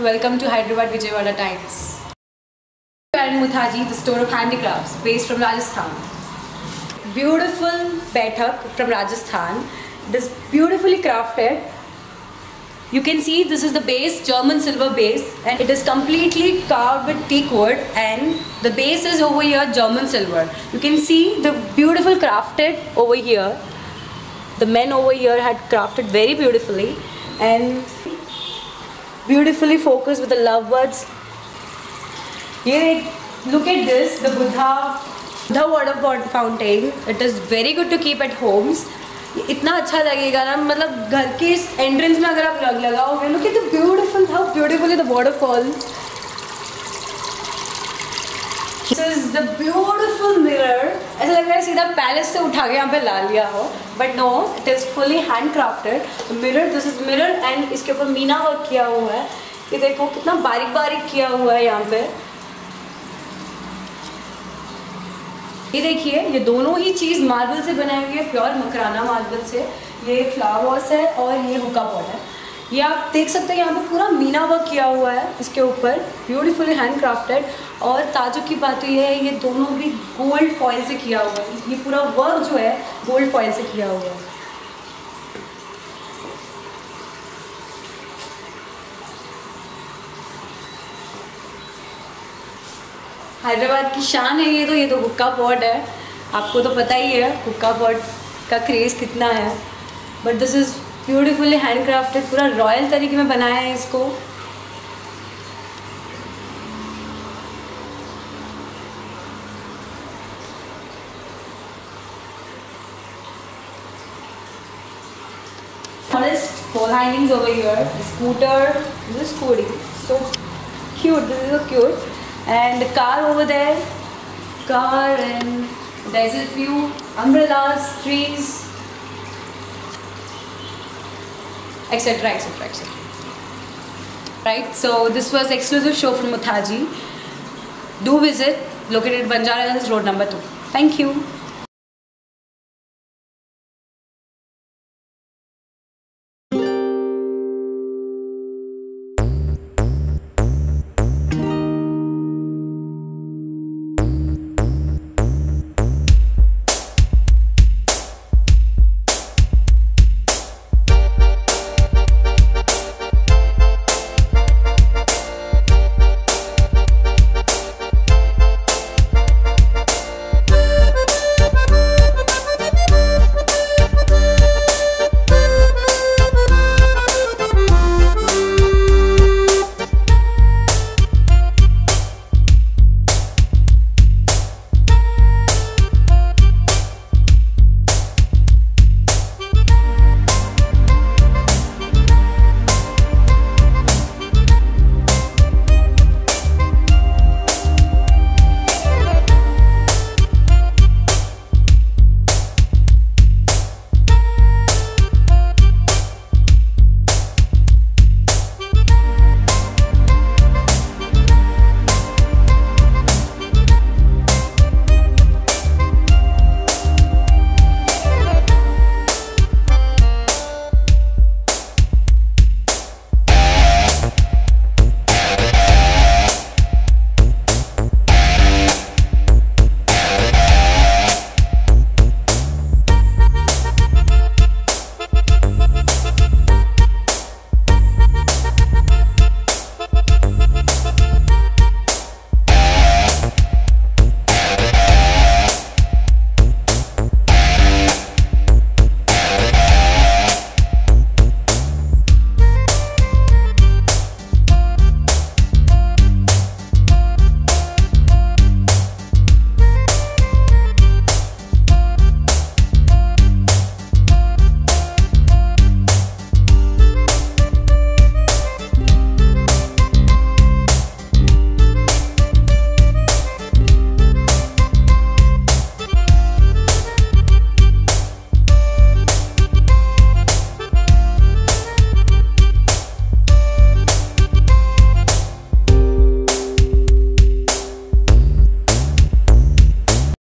Welcome to Hyderabad Vijayawada Times. We are in Muthaji, the store of handicrafts, based from Rajasthan. Beautiful Baithak from Rajasthan. It is beautifully crafted. You can see this is the base, German silver base, and it is completely carved with teak wood, and the base is over here German silver. You can see the beautiful crafted over here. The men over here had crafted very beautifully and beautifully focused with the lovebirds. Here, look at this, the Buddha water fountain. It is very good to keep at homes. इतना अच्छा लगेगा ना, मतलब घर के इस entrance में अगर आप लगाओगे, look at the beautiful, how beautifully the waterfall. This is the beautiful mirror. ऐसा लग रहा है सीधा पैलेस से उठा के यहाँ पे ला लिया हो, but no, it is fully handcrafted. The mirror, this is mirror and इसके ऊपर मीना वर्क किया हुआ है. ये देखो कितना बारीक बारीक किया हुआ है यहाँ पे. ये देखिए, ये दोनों ही चीज़ मार्बल से बनाई हुई है, प्योर मकराना मार्बल से. ये फ्लावर वॉस है और ये हुक्का पॉट है. ये आप देख सकते हैं यहाँ पे पूरा मीना वर्क किया हुआ है इसके ऊपर, ब्यूटीफुली हैंडक्राफ्टेड. और ताजुब की बात ये है, ये दोनों भी गोल्ड फॉइल से किया हुआ है. ये पूरा वर्क जो है गोल्ड फॉइल से किया हुआ है. हैदराबाद की शान है ये तो हुक्का पॉट है. आपको तो पता ही है हुक्का पॉट का क्रेज़ कितना है. But this is beautifully handcrafted, पूरा रॉयल तरीके में बनाया है इसको. Honest wall hangings over here. The scooter, this is Scooty, so cute. This is so cute. And the car over there, and desert view, umbrellas, trees, etc, etc, etc. Right, so this was exclusive show from Muthaji. Do visit, located at Banjara Hills Road number 2. Thank you.